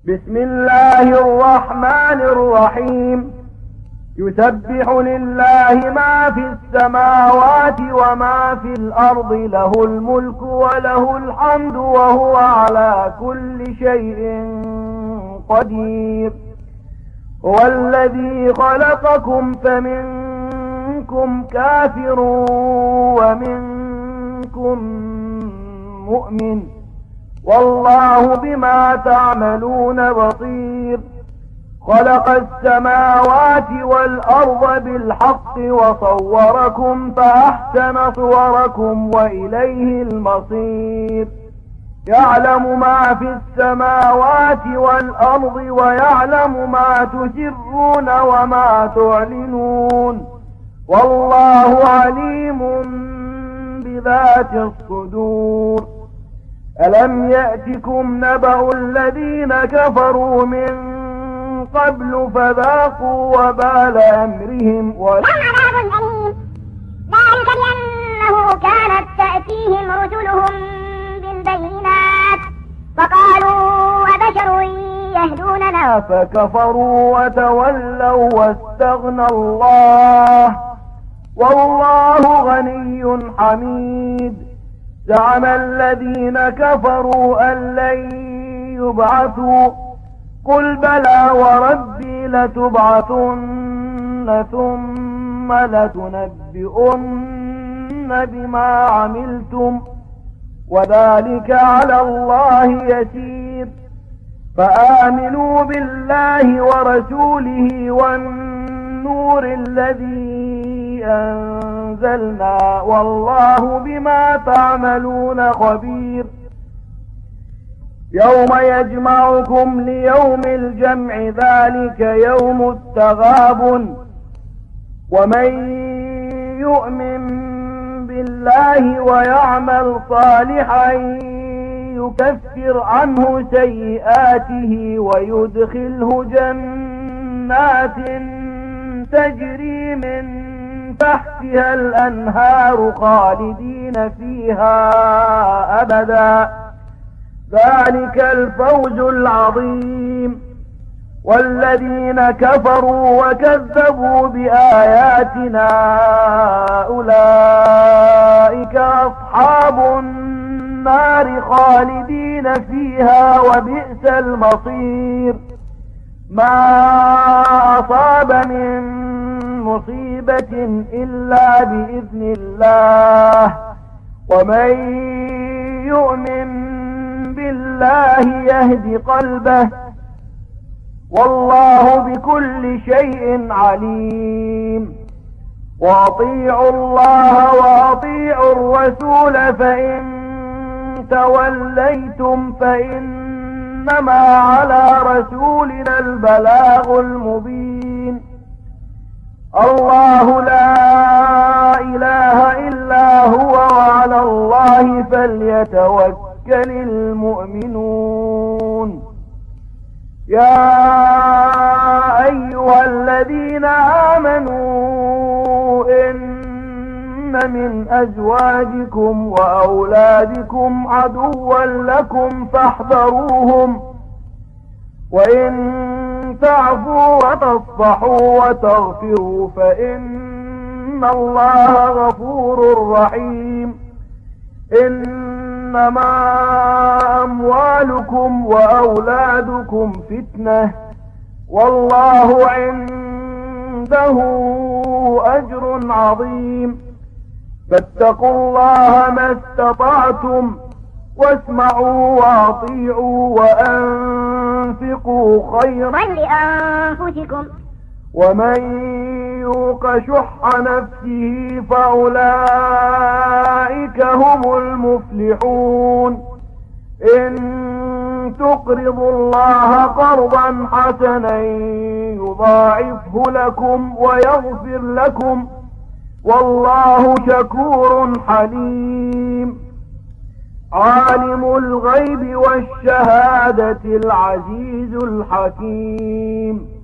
بسم الله الرحمن الرحيم. يسبح لله ما في السماوات وما في الأرض، له الملك وله الحمد وهو على كل شيء قدير. هو الذي خلقكم فمنكم كافر ومنكم مؤمن، والله بما تعملون بصير. خلق السماوات والأرض بالحق وصوركم فأحسن صوركم وإليه المصير. يعلم ما في السماوات والأرض ويعلم ما تسرون وما تعلنون، والله عليم بذات الصدور. ألم يأتكم نبأ الذين كفروا من قبل فذاقوا وبال أمرهم ولهم عذاب أليم. ذلك بأنه كانت تأتيهم رسلهم بالبينات فقالوا أبشر يهدوننا فكفروا وتولوا واستغنى الله، والله غني حميد. زعم الذين كفروا أن لن يبعثوا، قل بلى وربي لتبعثن ثم لتنبئن بما عملتم، وذلك على الله يسير. فآمنوا بالله ورسوله والنور الذي أنزلنا، والله بما تعملون خبير. يوم يجمعكم ليوم الجمع، ذلك يوم التغابن. ومن يؤمن بالله ويعمل صالحا يكفر عنه سيئاته ويدخله جنات تجري من تحتها الأنهار خالدين فيها أبدا، ذلك الفوز العظيم. والذين كفروا وكذبوا بآياتنا أولئك أصحاب النار خالدين فيها وبئس المصير. ما أصاب من مصيبة إلا بإذن الله، ومن يؤمن بالله يهد قلبه، والله بكل شيء عليم. وأطيعوا الله وأطيعوا الرسول، فإن توليتم فإنما على رسولنا البلاغ المبين. الله لا إله إلا هو، وعلى الله فليتوكل المؤمنون. يا أيها الذين آمنوا إن من أزواجكم وأولادكم عدوا لكم فاحذروهم، وإن تعفوا وتصفحوا وتغفروا فإن الله غفور رحيم. إنما أموالكم وأولادكم فتنة، والله عنده أجر عظيم. فاتقوا الله ما استطعتم، واسمعوا وأطيعوا وأنفقوا خيرا لأنفسكم، ومن يوق شح نفسه فأولئك هم المفلحون. إن تقرضوا الله قرضا حسنا يضاعفه لكم ويغفر لكم، والله شكور حليم. عالم الغيب والشهادة العزيز الحكيم.